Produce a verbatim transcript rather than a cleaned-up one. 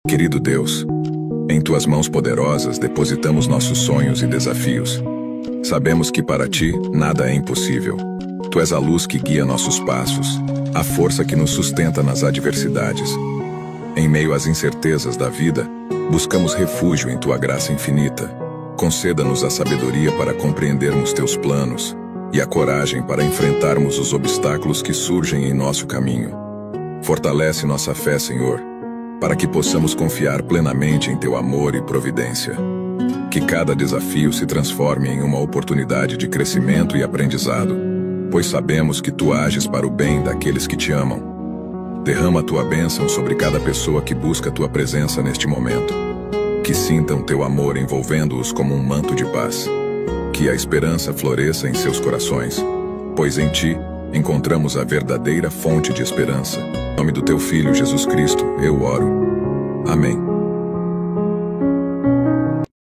Querido Deus, em Tuas mãos poderosas depositamos nossos sonhos e desafios. Sabemos que para Ti nada é impossível. Tu és a luz que guia nossos passos, a força que nos sustenta nas adversidades. Em meio às incertezas da vida, buscamos refúgio em Tua graça infinita. Conceda-nos a sabedoria para compreendermos Teus planos e a coragem para enfrentarmos os obstáculos que surgem em nosso caminho. Fortalece nossa fé, Senhor, para que possamos confiar plenamente em Teu amor e providência. Que cada desafio se transforme em uma oportunidade de crescimento e aprendizado, pois sabemos que Tu ages para o bem daqueles que Te amam. Derrama Tua bênção sobre cada pessoa que busca Tua presença neste momento. Que sintam Teu amor envolvendo-os como um manto de paz. Que a esperança floresça em seus corações, pois em Ti encontramos a verdadeira fonte de esperança. Em nome do Teu Filho Jesus Cristo, eu oro. Amém.